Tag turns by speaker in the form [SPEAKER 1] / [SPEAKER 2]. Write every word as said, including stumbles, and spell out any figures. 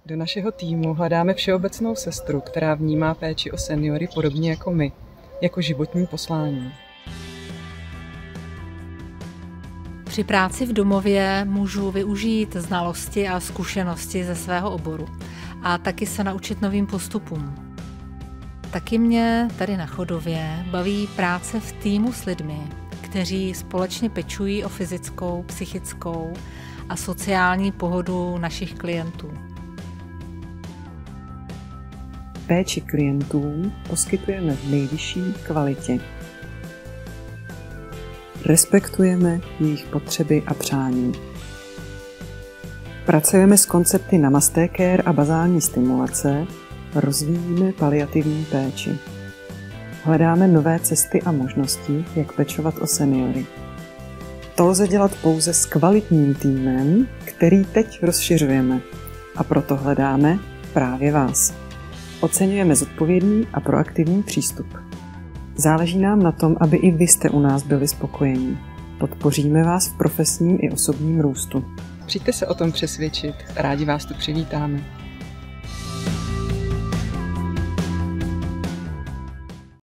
[SPEAKER 1] Do našeho týmu hledáme všeobecnou sestru, která vnímá péči o seniory podobně jako my, jako životní poslání.
[SPEAKER 2] Při práci v domově můžu využít znalosti a zkušenosti ze svého oboru a taky se naučit novým postupům. Taky mě tady na Chodově baví práce v týmu s lidmi, kteří společně pečují o fyzickou, psychickou a sociální pohodu našich klientů.
[SPEAKER 1] Péči klientů poskytujeme v nejvyšší kvalitě. Respektujeme jejich potřeby a přání. Pracujeme s koncepty Namaste Care a bazální stimulace, rozvíjíme paliativní péči. Hledáme nové cesty a možnosti, jak pečovat o seniory. To lze dělat pouze s kvalitním týmem, který teď rozšiřujeme. A proto hledáme právě vás. Oceňujeme zodpovědný a proaktivní přístup. Záleží nám na tom, aby i vy jste u nás byli spokojení. Podpoříme vás v profesním i osobním růstu. Přijďte se o tom přesvědčit, rádi vás tu přivítáme.